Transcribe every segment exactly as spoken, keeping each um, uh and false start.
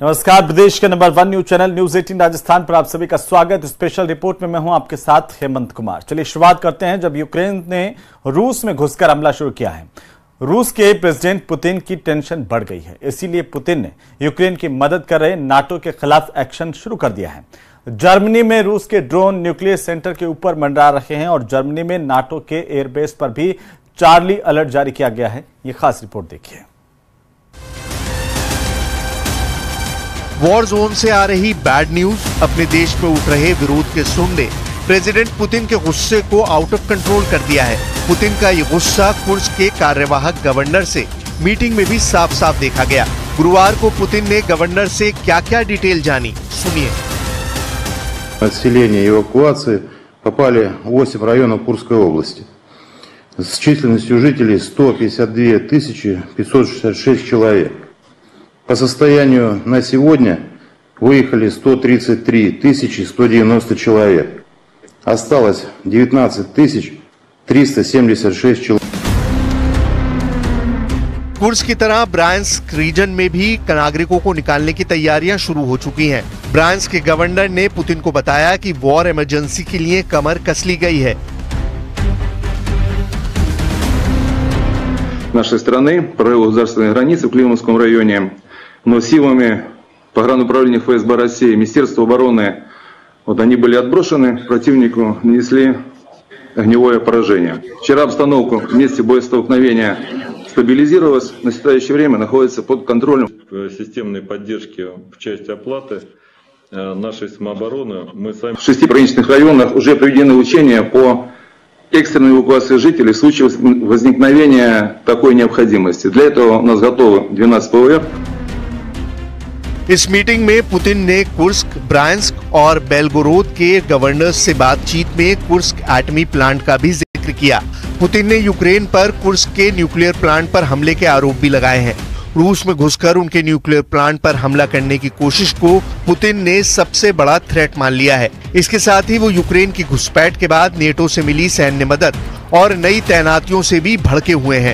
नमस्कार, प्रदेश के number one news channel news अठारह राजस्थान पर आप सभी का स्वागत। स्पेशल रिपोर्ट में मैं हूं आपके साथ हेमंत कुमार। चलिए शुरुआत करते हैं। जब यूक्रेन ने रूस में घुसकर हमला शुरू किया है, रूस के प्रेसिडेंट पुतिन की टेंशन बढ़ गई है। इसीलिए पुतिन ने यूक्रेन की मदद कर रहे नाटो के खिलाफ एक्शन शुरू कर दिया है। जर्मनी में रूस के ड्रोन न्यूक्लियर सेंटर के ऊपर मंडरा रहे हैं और जर्मनी में नाटो के एयरबेस पर भी चार्ली अलर्ट जारी किया गया है। ये खास रिपोर्ट देखिए। वॉर जोन से आ रही बैड न्यूज, अपने देश में उठ रहे विरोध के सुर ने प्रेसिडेंट पुतिन के गुस्से को आउट ऑफ कंट्रोल कर दिया है। पुतिन का ये गुस्सा कुर्स्क के कार्यवाहक गवर्नर से मीटिंग में भी साफ साफ देखा गया। गुरुवार को पुतिन ने गवर्नर से क्या क्या डिटेल जानी, सुनिए। Отселение и эвакуации попали в восемь районов Курской области с численностью жителей сто пятьдесят две тысячи пятьсот шестьдесят шесть человек. По состоянию на сегодня выехали сто тридцать три тысячи сто девяносто человек. Осталось девятнадцать тысяч триста семьдесят шесть человек. कुर्स्क की तरह ब्रायांस्क रीजन में भी नागरिकों को निकालने की तैयारियां शुरू हो चुकी हैं। ब्रायांस्क के गवर्नर ने पुतिन को बताया कि वॉर इमरजेंसी के लिए कमर कस ली गई है। Нашей страны прорыва государственной границы в Климовском районе, но силами погрануправления эф эс бэ России, Министерства обороны, вот они были отброшены, противнику нанесли огневое поражение. Вчера обстановка в месте боестолкновения стабилизировалась, на настоящее время находится под контролем. Системной поддержки в части оплаты нашей самообороны мы сами... В шести пограничных районах уже проведены учения по экстренной эвакуации жителей в случае возникновения такой необходимости. Для этого у нас готовы двенадцать пэ вэ эр. इस मीटिंग में पुतिन ने कुर्स्क, ब्रायांस्क और बेलगोरोद के गवर्नर्स से बातचीत में कुर्स्क एटमी प्लांट का भी जिक्र किया। पुतिन ने यूक्रेन पर कुर्स्क के न्यूक्लियर प्लांट पर हमले के आरोप भी लगाए हैं। रूस में घुसकर उनके न्यूक्लियर प्लांट पर हमला करने की कोशिश को पुतिन ने सबसे बड़ा थ्रेट मान लिया है। इसके साथ ही वो यूक्रेन की घुसपैठ के बाद नेटो से मिली सैन्य मदद और नई तैनातियों से भी भड़के हुए हैं।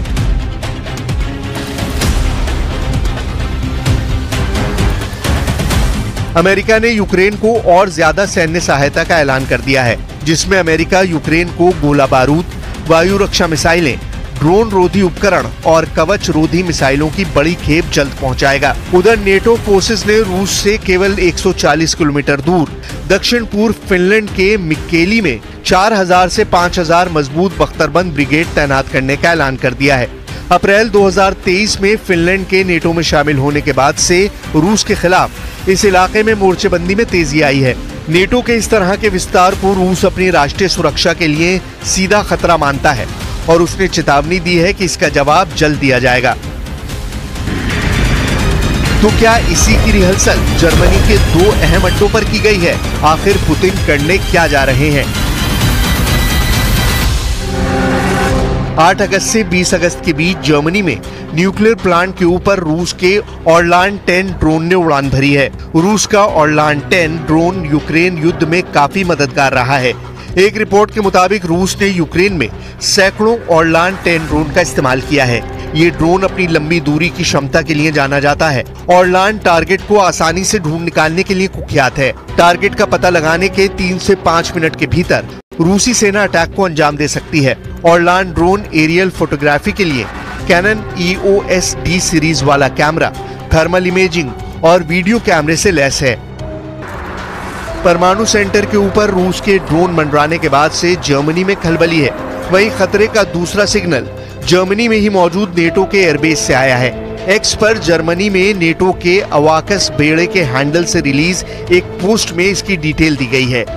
अमेरिका ने यूक्रेन को और ज्यादा सैन्य सहायता का ऐलान कर दिया है, जिसमें अमेरिका यूक्रेन को गोला बारूद, वायु रक्षा मिसाइलें, ड्रोन रोधी उपकरण और कवच रोधी मिसाइलों की बड़ी खेप जल्द पहुंचाएगा। उधर नेटो फोर्सेस ने रूस से केवल एक सौ चालीस किलोमीटर दूर दक्षिण पूर्व फिनलैंड के मिक्केली में चार हज़ार से पाँच हज़ार मजबूत बख्तरबंद ब्रिगेड तैनात करने का ऐलान कर दिया है। अप्रैल दो हज़ार तेईस में फिनलैंड के नेटो में शामिल होने के बाद से रूस के खिलाफ इस इलाके में मोर्चेबंदी में तेजी आई है। नेटो के इस तरह के विस्तार को रूस अपनी राष्ट्रीय सुरक्षा के लिए सीधा खतरा मानता है और उसने चेतावनी दी है कि इसका जवाब जल्द दिया जाएगा। तो क्या इसी की रिहर्सल जर्मनी के दो अहम अड्डों पर की गई है? आखिर पुतिन करने क्या जा रहे हैं? आठ अगस्त से बीस अगस्त के बीच जर्मनी में न्यूक्लियर प्लांट के ऊपर रूस के ऑरलान टेन ड्रोन ने उड़ान भरी है। रूस का ऑरलान टेन ड्रोन यूक्रेन युद्ध में काफी मददगार रहा है। एक रिपोर्ट के मुताबिक रूस ने यूक्रेन में सैकड़ों ऑरलान टेन ड्रोन का इस्तेमाल किया है। ये ड्रोन अपनी लंबी दूरी की क्षमता के लिए जाना जाता है। ऑरलान टारगेट को आसानी से ढूंढ निकालने के लिए कुख्यात है। टारगेट का पता लगाने के तीन से पाँच मिनट के भीतर रूसी सेना अटैक को अंजाम दे सकती है। ऑरलान ड्रोन एरियल फोटोग्राफी के लिए Canon E O S D series वाला कैमरा, थर्मल इमेजिंग और वीडियो कैमरे से लैस है। परमाणु सेंटर के ऊपर रूस के ड्रोन मंडराने के बाद से जर्मनी में खलबली है। वहीं खतरे का दूसरा सिग्नल जर्मनी में ही मौजूद नेटो के एयरबेस से आया है। एक्स पर जर्मनी में नेटो के अवाकस बेड़े के हैंडल से रिलीज एक पोस्ट में इसकी डिटेल दी गई है।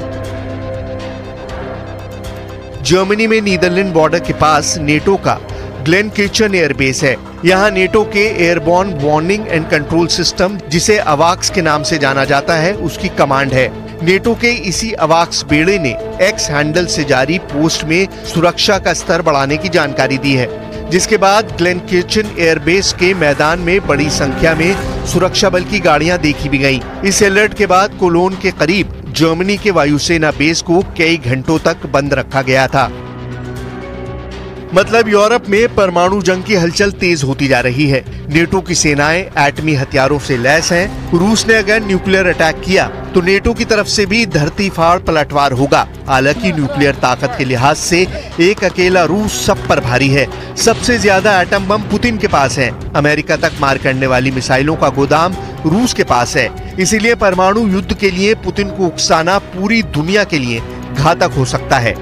जर्मनी में नीदरलैंड बॉर्डर के पास नेटो का ग्लेनकिर्चन एयरबेस है। यहाँ नेटो के airborne warning and control system, जिसे अवाक्स के नाम से जाना जाता है, उसकी कमांड है। नेटो के इसी अवाक्स बेड़े ने एक्स हैंडल से जारी पोस्ट में सुरक्षा का स्तर बढ़ाने की जानकारी दी है, जिसके बाद ग्लेनकिर्चन एयरबेस के मैदान में बड़ी संख्या में सुरक्षा बल की गाड़ियां देखी भी गईं। इस अलर्ट के बाद कोलोन के करीब जर्मनी के वायुसेना बेस को कई घंटों तक बंद रखा गया था। मतलब यूरोप में परमाणु जंग की हलचल तेज होती जा रही है। नेटो की सेनाएं एटमी हथियारों से लैस हैं। रूस ने अगर न्यूक्लियर अटैक किया तो नेटो की तरफ से भी धरती फाड़ पलटवार होगा। हालांकि न्यूक्लियर ताकत के लिहाज से एक अकेला रूस सब पर भारी है। सबसे ज्यादा एटम बम पुतिन के पास है। अमेरिका तक मार करने वाली मिसाइलों का गोदाम रूस के पास है। इसीलिए परमाणु युद्ध के लिए पुतिन को उकसाना पूरी दुनिया के लिए घातक हो सकता है।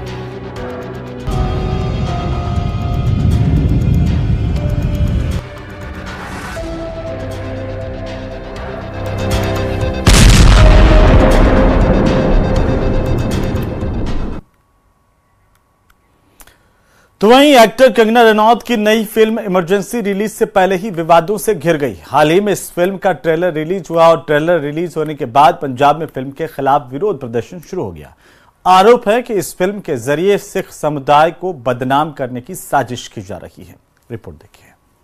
तो वहीं एक्टर कंगना रनौत की नई फिल्म इमरजेंसी रिलीज से पहले ही विवादों से घिर गई। हाल ही में इस फिल्म का ट्रेलर रिलीज हुआ और ट्रेलर रिलीज होने के बाद पंजाब में फिल्म के खिलाफ विरोध प्रदर्शन शुरू हो गया। आरोप है कि इस फिल्म के जरिए सिख समुदाय को बदनाम करने की साजिश की जा रही है। रिपोर्ट देखिए।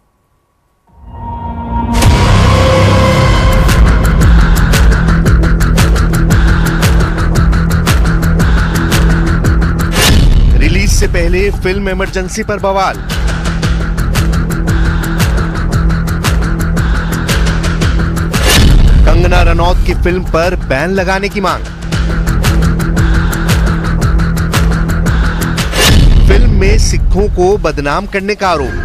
रिलीज से पहले फिल्म इमरजेंसी पर बवाल। कंगना रनौत की फिल्म पर बैन लगाने की मांग। फिल्म में सिखों को बदनाम करने का आरोप।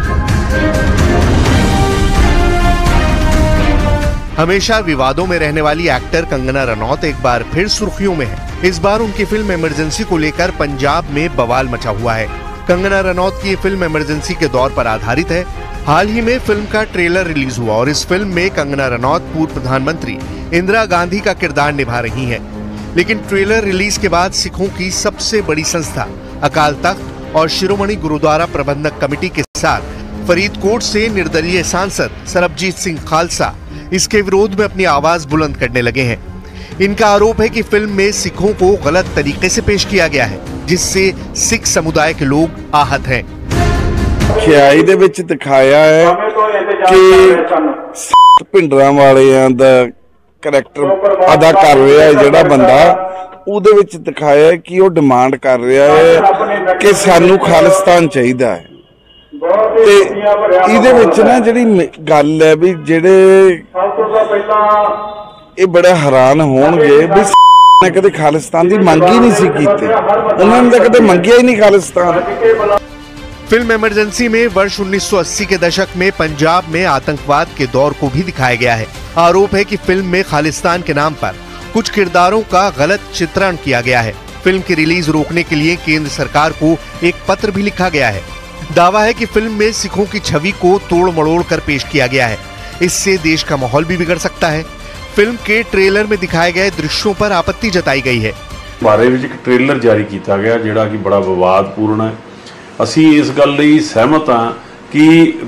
हमेशा विवादों में रहने वाली एक्टर कंगना रनौत एक बार फिर सुर्खियों में है। इस बार उनकी फिल्म इमरजेंसी को लेकर पंजाब में बवाल मचा हुआ है। कंगना रनौत की फिल्म इमरजेंसी के दौर पर आधारित है। हाल ही में फिल्म का ट्रेलर रिलीज हुआ और इस फिल्म में कंगना रनौत पूर्व प्रधानमंत्री इंदिरा गांधी का किरदार निभा रही हैं। लेकिन ट्रेलर रिलीज के बाद सिखों की सबसे बड़ी संस्था अकाल तख्त और शिरोमणि गुरुद्वारा प्रबंधक कमेटी के साथ फरीदकोट से निर्दलीय सांसद सरबजीत सिंह खालसा इसके विरोध में अपनी आवाज बुलंद करने लगे हैं। इनका आरोप है कि फिल्म में सिखों को गलत तरीके से पेश किया गया है, जिससे सिख समुदाय के लोग आहत हैं। खियाई दे विच दिखाया है कि सिख पिंडरां वालियां दा करैक्टर अदा कर रहा है जिहड़ा बंदा, ਉਹਦੇ ਵਿੱਚ दिखाया है कि वो डिमांड कर रहा है कि सानू खालिस्तान चाहिदा है। ਤੇ ਇਹਦੇ ਵਿੱਚ ਨਾ ਜਿਹੜੀ ਗੱਲ ਹੈ ਵੀ ਜਿਹੜੇ ਇਹ ਬੜਾ ਹੈਰਾਨ ਹੋਣਗੇ ਵੀ ਨੇ ਕਦੇ ਖਾਲਿਸਤਾਨ ਦੀ ਮੰਗ ਹੀ ਨਹੀਂ ਸੀ ਕੀਤੀ, ਉਹਨਾਂ ਨੇ ਤਾਂ ਕਦੇ ਮੰਗਿਆ ਹੀ ਨਹੀਂ ਖਾਲਿस्तान। फिल्म इमरजेंसी में वर्ष उन्नीस सौ अस्सी के दशक में पंजाब में आतंकवाद के दौर को भी दिखाया गया है। आरोप है कि फिल्म में खालिस्तान के नाम पर कुछ किरदारों का गलत चित्रण किया गया है। फिल्म की रिलीज रोकने के लिए केंद्र सरकार को एक पत्र भी लिखा गया है। दावा है कि फिल्म में सिखों की छवि को तोड़ मड़ोड़ कर पेश किया गया है। इससे देश का माहौल भी बिगड़ सकता है। फिल्म के ट्रेलर में दिखाए गए दृश्यों पर आपत्ति जताई गई है। बारे में एक ट्रेलर जारी किया गया जिहड़ा कि बड़ा विवादपूर्ण है। असी इस गल लई सहमत हाँ कि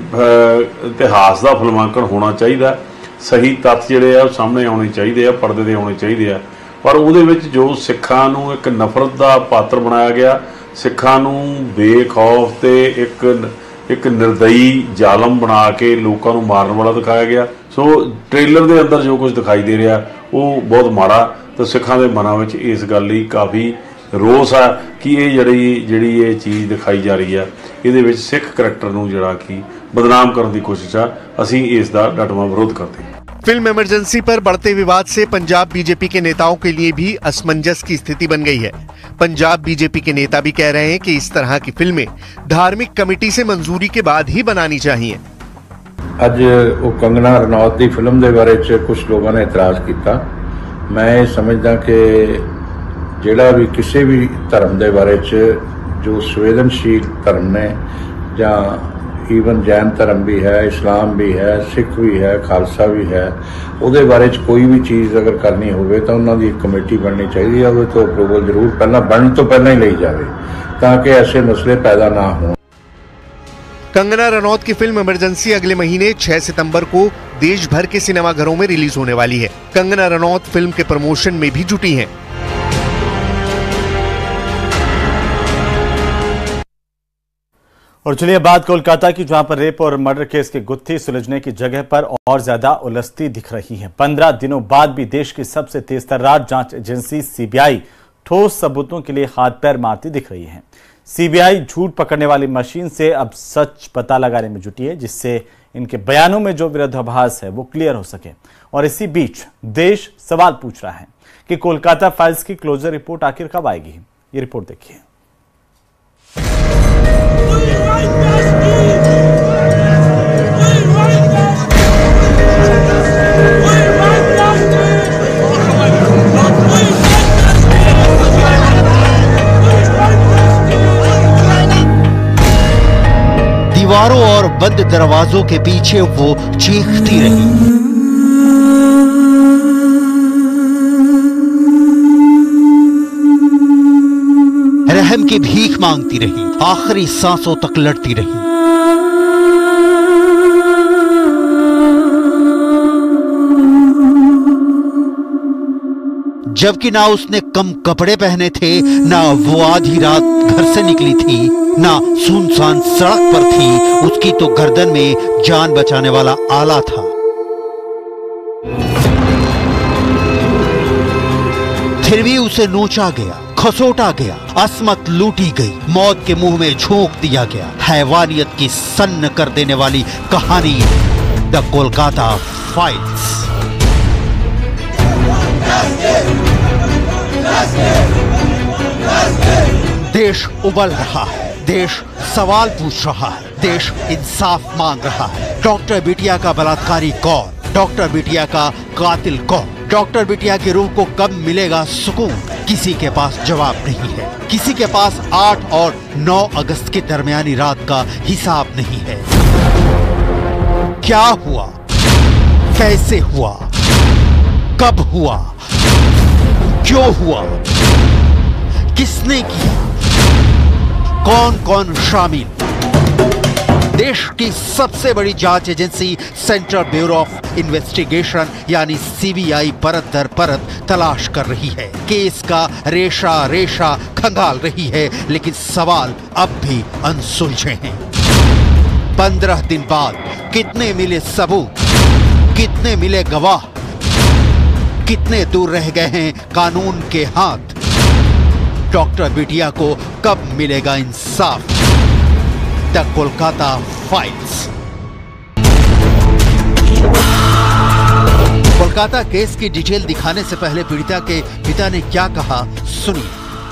इतिहास का फिल्मांकन होना चाहिए, सही तत्थ जिहड़े आ सामने आने चाहिए, पर्दे ते आने चाहिए, पर उहदे विच जो सिखां नूं एक नफरत का पात्र बनाया गया, सिखां नूं बेखौफ ते एक एक निर्दयी जालम बना के लोगों को मारन वाला दिखाया गया। सो ट्रेलर के अंदर जो कुछ दिखाई दे रहा वो बहुत माड़ा, तो सिखां दे मनां विच इस गल लई काफ़ी रोस है कि ये जड़ी जड़ी ये चीज़ दिखाई जा रही है, ये सिख करैक्टर नूं जिहड़ा कि बदनाम करने की कोशिश है। असीं इसका डटवा विरोध करते हैं। फिल्म इमरजेंसी पर बढ़ते विवाद से पंजाब बीजेपी के नेताओं के लिए भी असमंजस की स्थिति बन गई है। पंजाब बीजेपी के नेता भी कह रहे हैं कि इस तरह की फिल्में धार्मिक कमेटी से मंजूरी के बाद ही बनानी चाहिए। अज वो कंगना रनौत की फिल्म के बारे च कुछ लोगों ने इतराज किया। मैं समझदा कि जिहड़ा भी किसी भी धर्म के बारे च जो संवेदनशील धर्म ने जां ईवन जैन धर्म भी है, इस्लाम भी है, सिख भी है, खालसा भी है, उहदे बारे च कोई भी चीज़ अगर करनी होवे तो उन्होंने एक कमेटी बननी चाहिए। उहदे तो अप्रूवल जरूर पहला बनने तो पहला ही ली जाए ताकि ऐसे मसले पैदा ना हों। कंगना रनौत की फिल्म इमरजेंसी अगले महीने छह सितंबर को देश भर के सिनेमाघरों में रिलीज होने वाली है। कंगना रनौत फिल्म के प्रमोशन में भी जुटी हैं। और चलिए बात कोलकाता की, जहां पर रेप और मर्डर केस की गुत्थी सुलझने की जगह पर और ज्यादा उलझती दिख रही है। पंद्रह दिनों बाद भी देश की सबसे तेज तर्रार जांच एजेंसी सीबीआई ठोस सबूतों के लिए हाथ पैर मारती दिख रही है। सीबीआई झूठ पकड़ने वाली मशीन से अब सच पता लगाने में जुटी है, जिससे इनके बयानों में जो विरोधाभास है वो क्लियर हो सके। और इसी बीच देश सवाल पूछ रहा है कि कोलकाता फाइल्स की क्लोजर रिपोर्ट आखिर कब आएगी। ये रिपोर्ट देखिए। दीवारों और बंद दरवाजों के पीछे वो चीखती रही। रहम की भीख मांगती रही, आखिरी सांसों तक लड़ती रही। जबकि ना उसने कम कपड़े पहने थे, ना वो आधी रात घर से निकली थी, ना सुनसान सड़क पर थी। उसकी तो गर्दन में जान बचाने वाला आला था। फिर भी उसे नोचा गया, खसोटा गया, असमत लूटी गई, मौत के मुंह में झोंक दिया गया। हैवानियत की सन्न कर देने वाली कहानी द कोलकाता फाइल्स। देश उबल रहा है, देश सवाल पूछ रहा है, देश इंसाफ मांग रहा है। डॉक्टर बिटिया का बलात्कारी कौन? डॉक्टर बिटिया का कातिल कौन? डॉक्टर बिटिया की रूह को कब मिलेगा सुकून? किसी के पास जवाब नहीं है। किसी के पास आठ और नौ अगस्त के दरमियानी रात का हिसाब नहीं है। क्या हुआ? कैसे हुआ? कब हुआ? क्यों हुआ? किसने किया? कौन कौन शामिल? देश की सबसे बड़ी जांच agency central bureau of investigation यानी सीबीआई परत दर परत तलाश कर रही है। केस का रेशा रेशा खंगाल रही है, लेकिन सवाल अब भी अनसुलझे हैं। पंद्रह दिन बाद कितने मिले सबूत? कितने मिले गवाह? कितने दूर रह गए हैं कानून के हाथ? डॉक्टर बिटिया को कब मिलेगा इंसाफ? The Kolkata files. Kolkata case की डिटेल दिखाने से पहले पीड़िता के पिता ने क्या कहा, सुनिए।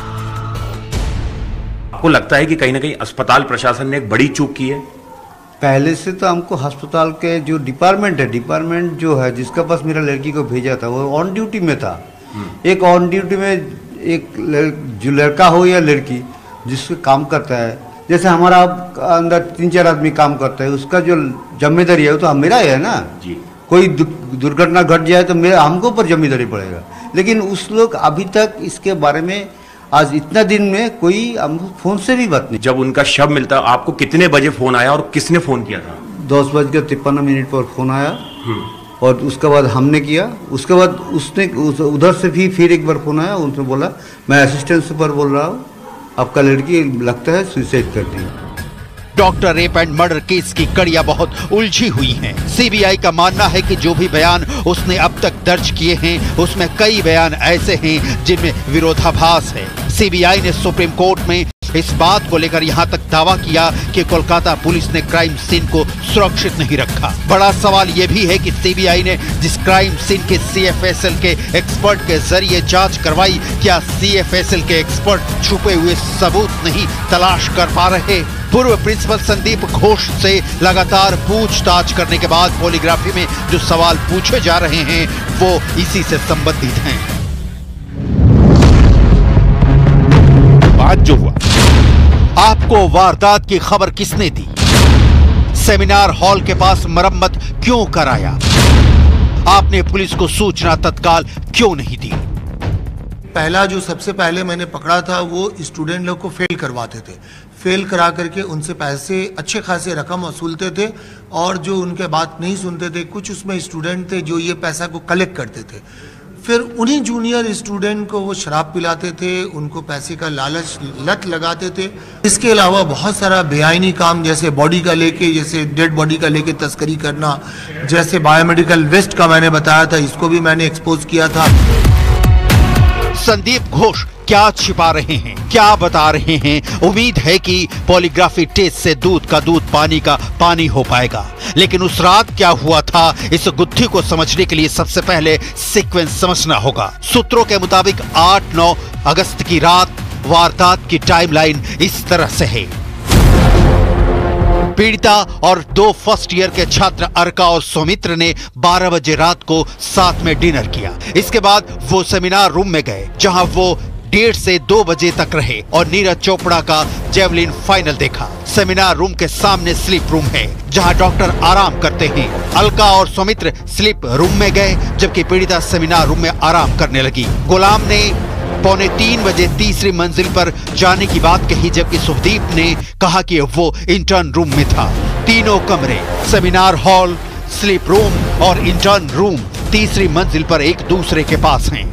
आपको लगता है कि कहीं ना कहीं अस्पताल प्रशासन ने एक बड़ी चूक की है? पहले से तो हमको अस्पताल के जो डिपार्टमेंट है डिपार्टमेंट जो है जिसका पास मेरा लड़की को भेजा था वो ऑन ड्यूटी में था। एक ऑन ड्यूटी में एक लड़, जो लड़का हो या लड़की जिससे काम करता है, जैसे हमारा अंदर तीन चार आदमी काम करता है, उसका जो जिम्मेदारी है वो तो मेरा है ना जी। कोई दुर्घटना घट जाए तो मेरा हमको ऊपर जिम्मेदारी पड़ेगा। लेकिन उस लोग अभी तक इसके बारे में आज इतना दिन में कोई हमको फोन से भी बात नहीं। जब उनका शव मिलता आपको कितने बजे फोन आया और किसने फोन किया था? दस बज के तिप्पन मिनट पर फोन आया और उसके बाद हमने किया। उसके बाद उसने उस, उधर से भी फिर एक बार फोन आया, उनसे बोला मैं असिस्टेंट सुपर बोल रहा हूँ, आपका लड़की लगता है सुसाइड कर दी। Doctor rape and murder case की कड़ियां बहुत उलझी हुई हैं। सीबीआई का मानना है कि जो भी बयान उसने अब तक दर्ज किए हैं उसमें कई बयान ऐसे हैं जिनमें विरोधाभास है। सीबीआई ने सुप्रीम कोर्ट में इस बात को लेकर यहां तक दावा किया कि कोलकाता पुलिस ने क्राइम सीन को सुरक्षित नहीं रखा। बड़ा सवाल यह भी है कि सीबीआई ने जिस क्राइम सीन के सीएफएसएल के एक्सपर्ट के जरिए जांच करवाई, क्या सीएफएसएल के एक्सपर्ट छुपे हुए सबूत नहीं तलाश कर पा रहे? पूर्व प्रिंसिपल संदीप घोष से लगातार पूछताछ करने के बाद पॉलीग्राफी में जो सवाल पूछे जा रहे हैं वो इसी से संबंधित हैं। बात जो हुआ, आपको वारदात की खबर किसने दी? सेमिनार हॉल के पास मरम्मत क्यों कराया? आपने पुलिस को सूचना तत्काल क्यों नहीं दी? पहला जो सबसे पहले मैंने पकड़ा था वो स्टूडेंट लोग को फेल करवाते थे। फेल करा करके उनसे पैसे अच्छे खासे रकम वसूलते थे और जो उनके बात नहीं सुनते थे, कुछ उसमें स्टूडेंट थे जो ये पैसा को कलेक्ट करते थे। फिर उन्हीं जूनियर स्टूडेंट को वो शराब पिलाते थे, उनको पैसे का लालच लत लगाते थे। इसके अलावा बहुत सारा बेआईनी काम, जैसे बॉडी का लेके, जैसे डेड बॉडी का लेके तस्करी करना, जैसे बायोमेडिकल वेस्ट का मैंने बताया था, इसको भी मैंने एक्सपोज किया था। संदीप घोष क्या छिपा रहे हैं, क्या बता रहे हैं? उम्मीद है कि पॉलीग्राफी टेस्ट से दूध का दूध, पानी का पानी हो पाएगा। लेकिन उस रात क्या हुआ था, इस गुत्थी को समझने के लिए सबसे पहले सीक्वेंस समझना होगा। सूत्रों के मुताबिक आठ नौ अगस्त की रात वारदात की टाइमलाइन इस तरह से है। पीड़िता और दो फर्स्ट ईयर के छात्र अर्का और सौमित्र ने बारह बजे रात को साथ में डिनर किया। इसके बाद वो सेमिनार रूम में गए, जहां वो डेढ़ से दो बजे तक रहे और नीरज चोपड़ा का जेवलिन फाइनल देखा। सेमिनार रूम के सामने स्लीप रूम है, जहां डॉक्टर आराम करते हैं। अलका और सौमित्र स्लीप रूम में गए, जबकि पीड़िता सेमिनार रूम में आराम करने लगी। गुलाम ने पौने तीन बजे तीसरी मंजिल पर जाने की बात कही, जबकि सुखदीप ने कहा कि वो इंटर्न रूम में था। तीनों कमरे, सेमिनार हॉल, स्लीप रूम और इंटर्न रूम तीसरी मंजिल पर एक दूसरे के पास हैं।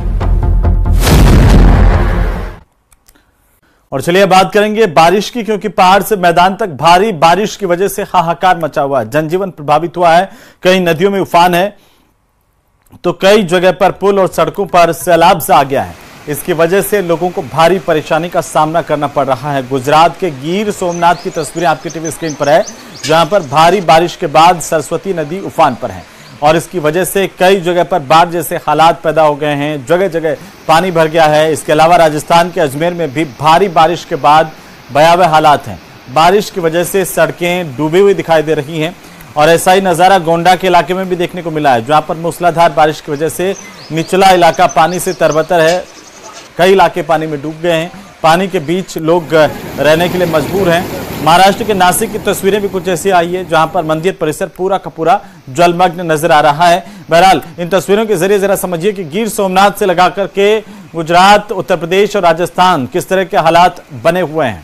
और चलिए बात करेंगे बारिश की, क्योंकि पहाड़ से मैदान तक भारी बारिश की वजह से हाहाकार मचा हुआ है। जनजीवन प्रभावित हुआ है, कई नदियों में उफान है तो कई जगह पर पुल और सड़कों पर सैलाब सा आ गया है। इसकी वजह से लोगों को भारी परेशानी का सामना करना पड़ रहा है। गुजरात के गिर सोमनाथ की तस्वीरें आपकी टीवी स्क्रीन पर है, जहां पर भारी बारिश के बाद सरस्वती नदी उफान पर है और इसकी वजह से कई जगह पर बाढ़ जैसे हालात पैदा हो गए हैं। जगह जगह पानी भर गया है। इसके अलावा राजस्थान के अजमेर में भी भारी बारिश के बाद भयावह हालात हैं। बारिश की वजह से सड़कें डूबी हुई दिखाई दे रही हैं और ऐसा ही नज़ारा गोंडा के इलाके में भी देखने को मिला है, जहां पर मूसलाधार बारिश की वजह से निचला इलाका पानी से तरबतर है। कई इलाके पानी में डूब गए हैं। पानी के बीच लोग रहने के लिए मजबूर हैं। महाराष्ट्र के नासिक की तस्वीरें भी कुछ ऐसी आई है, जहां पर मंदिर परिसर पूरा का पूरा जलमग्न नजर आ रहा है। बहरहाल इन तस्वीरों के जरिए जरा समझिए कि गिर सोमनाथ से लगा करके गुजरात, उत्तर प्रदेश और राजस्थान किस तरह के हालात बने हुए हैं।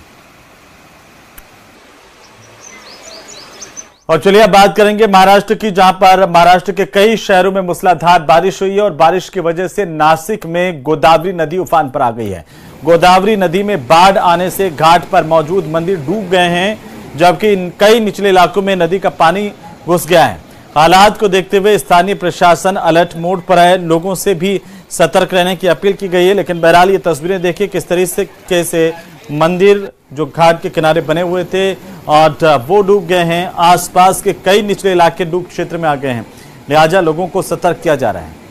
और चलिए अब बात करेंगे महाराष्ट्र की, जहां पर महाराष्ट्र के कई शहरों में मूसलाधार बारिश हुई है और बारिश की वजह से नासिक में गोदावरी नदी उफान पर आ गई है। गोदावरी नदी में बाढ़ आने से घाट पर मौजूद मंदिर डूब गए हैं, जबकि कई निचले इलाकों में नदी का पानी घुस गया है। हालात को देखते हुए स्थानीय प्रशासन अलर्ट मोड पर है। लोगों से भी सतर्क रहने की अपील की गई है। लेकिन बहरहाल ये तस्वीरें देखिए किस तरीके से मंदिर जो घाट के किनारे बने हुए थे और वो डूब गए हैं। आसपास के कई निचले इलाके डूब क्षेत्र में आ गए हैं, लिहाजा लोगों को सतर्क किया जा रहा है।